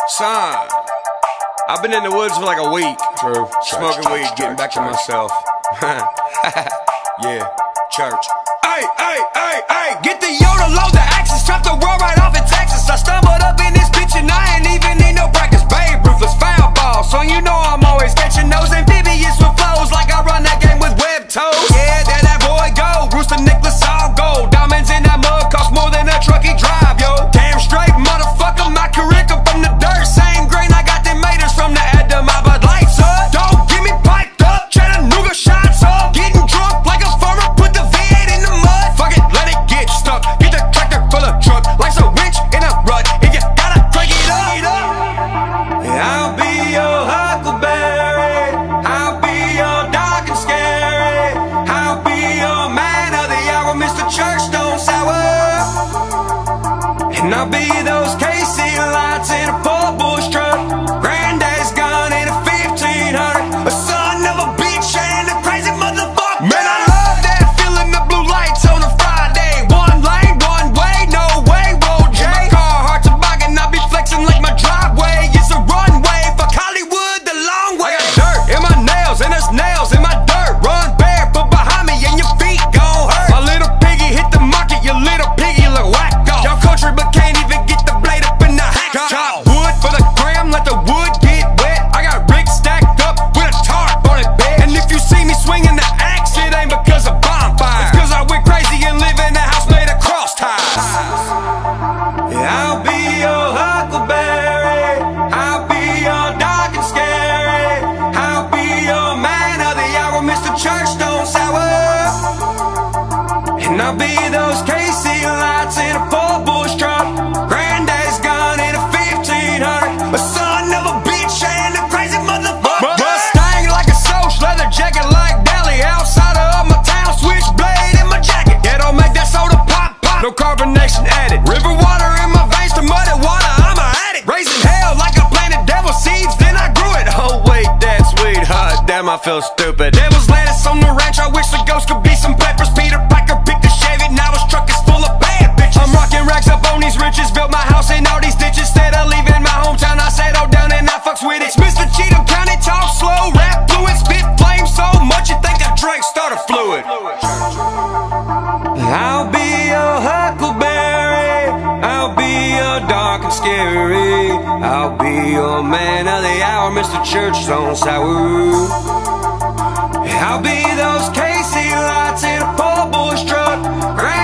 Son, I've been in the woods for like a week. True. Smoking weed, getting back to myself. Yeah, church. Hey, hey, hey, hey, get the Yoda, load the axes, trap the world right off in Texas. I stumbled up in this bitch and I ain't even need no practice. Babe, ruthless foul ball, so you know I'm always catching those amphibious with flows like I run that game with web toes. Yeah, there that boy go, Rooster Nicholas all gold. Diamonds in that mud cost more than a truck he drive, yo. Damn straight, motherfucker, my career come from the dirt. Same grain, I got them maters from the Adam, my Bud Lights up. Don't get me piped up, Chattanooga shots up. Getting drunk like a farmer, put the V8 in the mud. Fuck it, let it get stuck. Get the tractor full of truck, life's a winch in a rut. If you gotta crank it up, I'll be your Huckleberry, I'll be your dark and scary, I'll be your man of the hour, Mr. Churchstone Sour. And I'll be those KC lights in a poor bush truck, granddad's gun in a 1500, a son of a bitch and a crazy motherfucker. Man, I love that feeling, the blue lights on a Friday. One lane, one way, no way, roll J. My Carhartt toboggan, I'll be flexing like my driveway. It's a runway, fuck Hollywood the long way. I got dirt in my nails and there's nails in my dirt. Run barefoot behind me and your feet gon' hurt. My little piggy hit the market, your little piggy look whack-off. Y'all country but can't even get the blade up in the hack. Chop wood for the gram, let the wood get wet. I got rigs stacked up with a tarp on it, bed. And if you see me swinging the axe, it ain't because of bonfire. It's cause I went crazy and live in a house made of cross ties. I'll be your Huckleberry, I'll be your dark and scary, I'll be your man of the hour, Mr. Churchstone Sour. And I'll be those KC lights in a poor bush truck, granddad's gun in a 1500, a son of a bitch and a crazy motherfucker. Mustang like a Soch, leather jacket like Deli, outsider of my town, switchblade in my jacket. Yeah, don't make that soda pop, pop, no carbonation added. River water in my veins to muddy water, I'm a addict. Raising hell like I planted devil seeds, then I grew it. Oh wait, that's sweet, damn I feel stupid. Devil's lettuce on the ranch, I wish the ghost could be some peppers. Peter Piker picked a Chevy, now his truck is full of bad bitches. I'm rocking racks up on these riches, built my house in all these ditches. Instead of leaving my hometown, I settled down and I fucks with it. It's Mr. Cheatham County, talk slow, rap fluid, spit flame so much you think I drank starter fluid. I'll be your Huckleberry, I'll be your dark and scary, I'll be your man of the hour, Mr. Churchstone Sour. I'll be those KC lights in a poor bush truck.